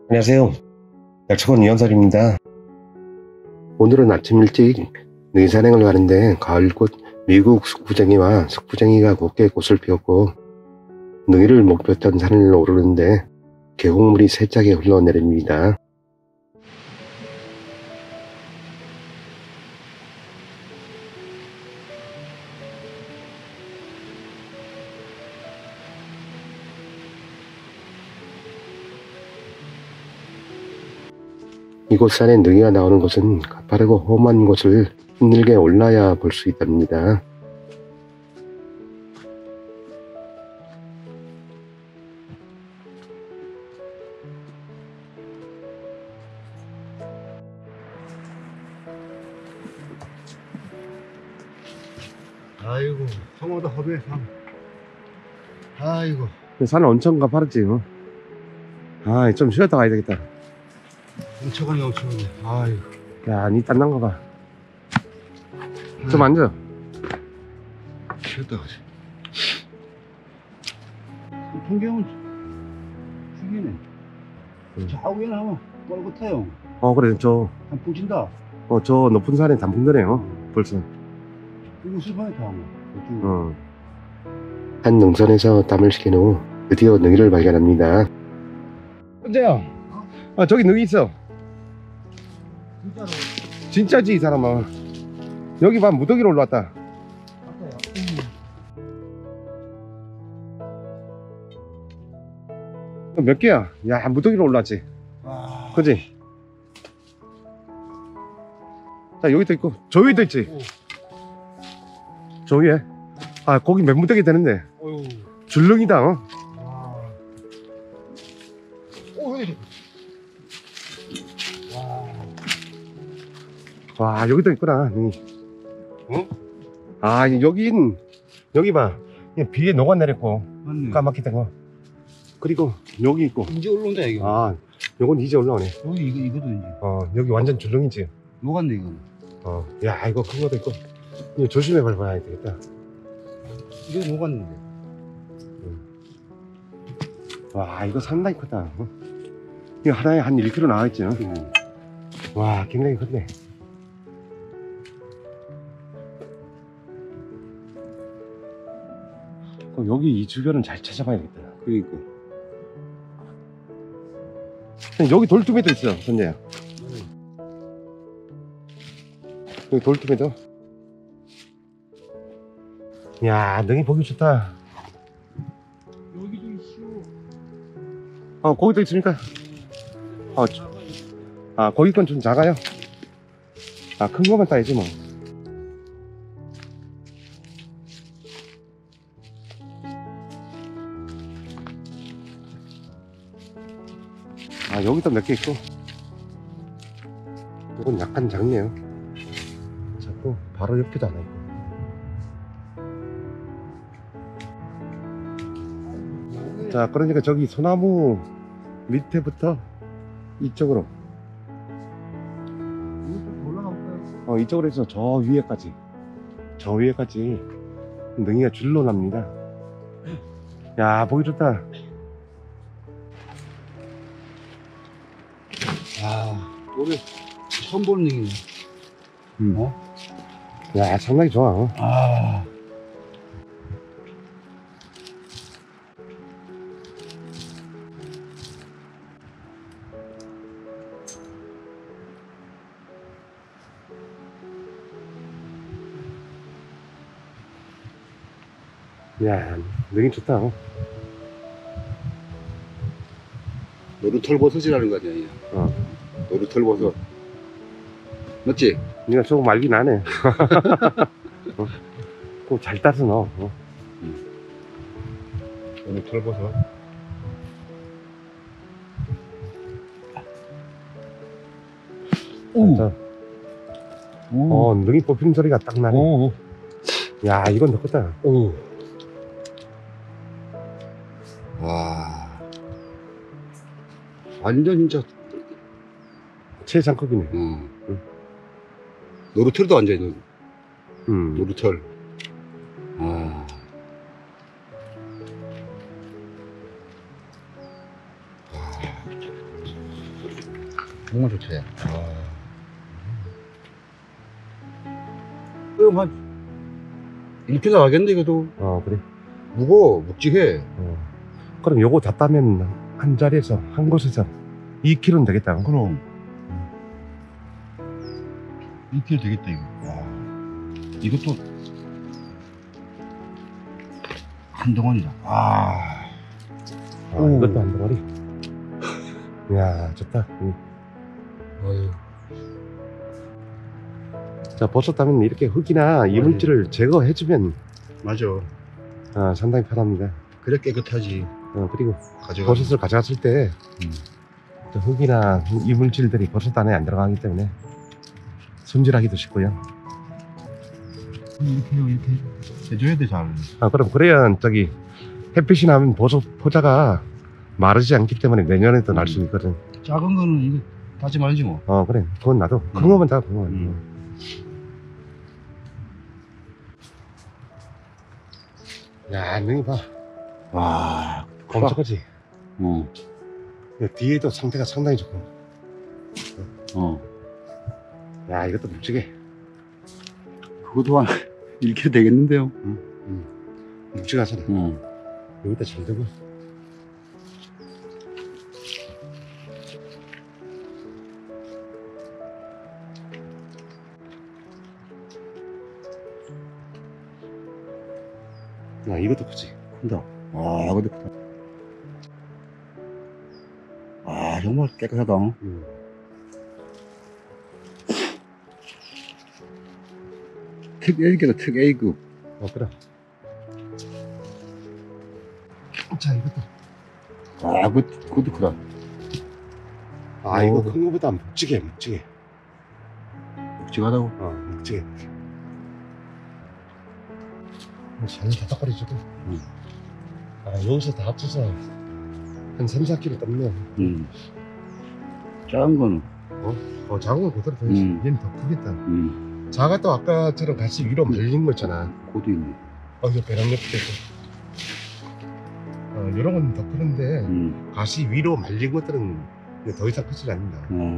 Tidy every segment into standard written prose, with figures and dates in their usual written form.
안녕하세요. 약초원 이현설입니다. 오늘은 아침 일찍 능이산행을 가는데 가을꽃 미국 숙부쟁이와 숙부쟁이가 곱게 꽃을 피웠고 능이를 목표로 했던 산을 오르는데 계곡물이 세차게 흘러내립니다. 이곳 산에 능이가 나오는 곳은 가파르고 험한 곳을 힘들게 올라야 볼 수 있답니다. 아이고, 성어도 허브에 상. 아이고. 산은 엄청 가파르지. 좀 쉬었다 가야 되겠다. 엄청하네, 엄청하네. 아이고. 야, 니 땀난 거 봐. 좀 앉아. 쉬었다 가지. 풍경은 죽이네. 저 위에 나면 뻘겋아요. 그래, 단풍 진다. 저 높은 산에 단풍 드네요. 벌써. 이거 술판에 다 하면. 한 능선에서 땀을 식힌 후 드디어 능이를 발견합니다. 현재야, 저기 능이 있어. 진짜로. 진짜지 이 사람아. 여기 봐, 무더기로 올라왔다. 몇 개야? 야, 무더기로 올라왔지. 와. 그지? 자, 여기도 있고 저 위에도 있지. 저 위에. 거기 몇 무더기 되는데. 어휴. 줄릉이다. 와. 오, 여기. 와, 여기도 있구나. 여기 봐. 그냥 비에 녹아내렸고 맞네. 까맣게 된 거. 그리고 여기 있고. 이제 올라온다, 이거. 요건 이제 올라오네. 여기, 이거도 이제. 여기 완전 줄릉이지. 녹았네, 이거는. 야, 이거 큰 것도 있고. 이거 조심해 밟아야 되겠다. 이거 녹았는데. 와, 이거 상당히 크다. 이거 하나에 한 1kg 나와있지. 와, 굉장히 크네. 여기 이 주변은 잘 찾아봐야겠다. 그러니까. 여기 돌tum에도 있어, 선재야. 여기 돌tum에도. 야, 능이 보기 좋다. 여기도 있어. 거기도 있으니까. 거기 건 좀 작아요. 큰 거만 따야지 뭐. 여기도 몇 개 있고. 이건 약간 작네요. 자꾸 바로 옆에도 하나 있고. 자, 그러니까 저기 소나무 밑에부터 이쪽으로. 올라가볼까요? 이쪽으로 해서 저 위에까지 능이가 줄로 납니다. 야, 보기 좋다. 오늘 처음 보는 얘기네. 야, 상당히 좋아. 야, 능이 좋다. 노루털버섯이라는 거 아니야? 노루털버섯. 맞지? 니가 조금 알긴 하네. 꼭 잘 따서 넣어. 노루털버섯. 능이 뽑히는 소리가 딱 나네. 야, 이건 더 크다. 와. 완전 진짜. 최상급이네. 노루털도 완전히 음. 노루털. 정말 좋지. 그럼 한 1kg 나가겠는데, 이것도. 그래. 무거워, 묵직해. 그럼 요거 다 따면 한 자리에서, 한 곳에서 2kg는 되겠다. 그럼. 2kg 되겠다, 이거. 와. 이것도 한동안이다. 이것도 한 덩어리. 이야, 좋다. 어휴. 자, 버섯 따면 이렇게 흙이나 이물질을 제거해주면 맞아. 상당히 편합니다. 그래 깨끗하지. 그리고 가져가. 버섯을 가져갔을 때 또 흙이나 이물질들이 버섯 안에 안 들어가기 때문에 손질하기도 쉽고요. 이렇게 해줘야 돼, 잘. 그럼 그래야 저기 햇빛이 나면 버섯 포자가 마르지 않기 때문에 내년에도 날 수 있거든. 작은 거는 이거 따지 말지 뭐. 그래. 그건 나도. 큰 거면 다 큰 거. 야, 능이 봐. 와, 엄청 크지? 어. 뒤에도 상태가 상당히 좋고. 야, 이것도 묵직해. 그것도 한 1kg 되겠는데요? 묵직하잖아. 여기다 잘 되고. 야, 이것도 크지? 큰다. 이것도 크다. 정말 깨끗하다. 특 A급이다, 특 A급. 그래. 자, 이것도. 그것도 크다. 이거 큰 거보다 묵직해. 묵직하다고? 묵직해. 잘 다닥거리지고. 여기서 다 합쳐서 한 3-4kg 땄네. 작은 거는? 작은 건 그대로 더 있어. 얘는 더 크겠다. 작아도 아까처럼 같이 위로 말린 거 있잖아. 그것도 있네. 이거 배낭 옆에 있고. 이런 건 더 크는데 가시 위로 말린 것들은 더 이상 크지 않는다.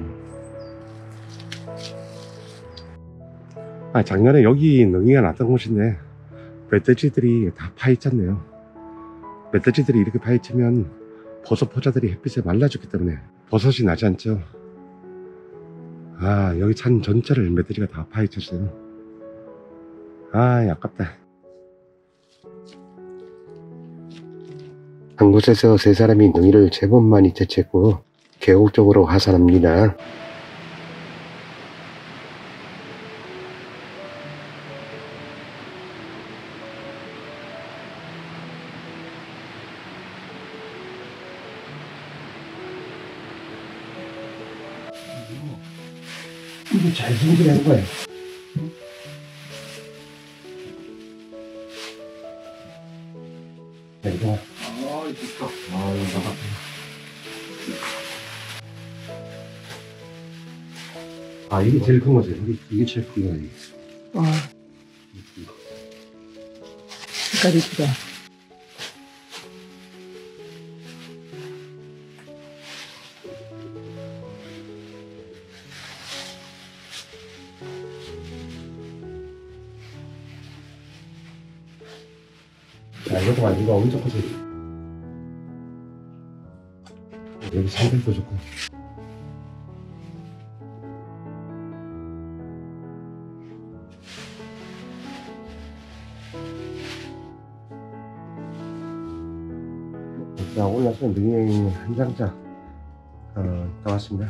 작년에 여기 능이가 났던 곳인데 멧돼지들이 다 파헤쳤네요. 멧돼지들이 이렇게 파헤치면 버섯 포자들이 햇빛에 말라죽기 때문에 버섯이 나지 않죠. 여기 산 전체를 멧돼지가 다 파헤쳤어요. 아깝다. 한 곳에서 세 사람이 능이를 제법 많이 채취했고 계곡적으로 하산합니다. 이거 잘 손질한 거야. 이거. 좋다. 이게 제일 큰 거지. 이게 제일 큰 거야, 이게. 색깔이 이쁘다. 이것도 완전 엄청 크지. 여기 상태도 좋고. 자, 올라서 능이 한 장짝 나왔습니다.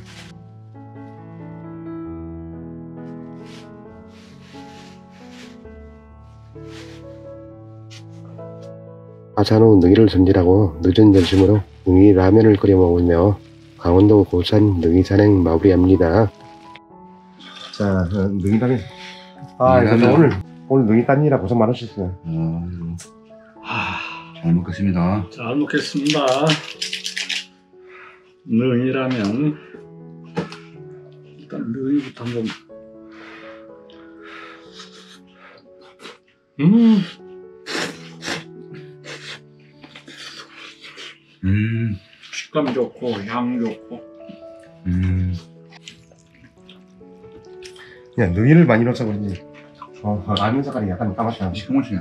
아찬후 능이를 손질하고 늦은 점심으로 능이 라면을 끓여 먹으며 강원도 고산 능이 산행 마무리합니다. 자, 능이 라면. 오늘 능이 딴일이라 고생 많으셨어요. 잘 먹겠습니다. 잘 먹겠습니다. 능이라면 일단 능이부터 한번. 식감 좋고 향 좋고. 야, 능이를 많이 넣어서 그런지 라면 색깔이 약간 까맣다. 시커멓지.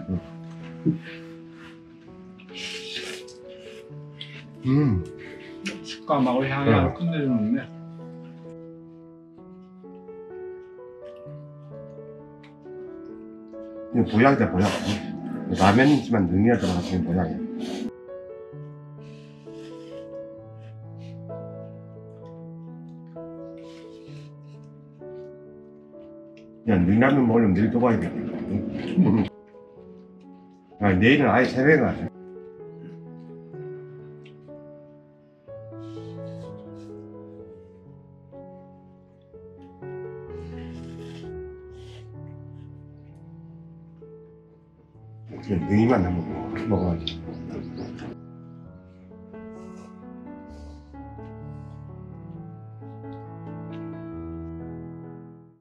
식감하고 향이 아주 끝내주는데. 이거 보약이다, 보약. 라면이지만 능이가 들어가서 보약이야. 야, 능라면 먹으려면 내일 또 가야겠다. 야, 내일은 아예 새벽에 가자. 능이만 한번 먹어야지.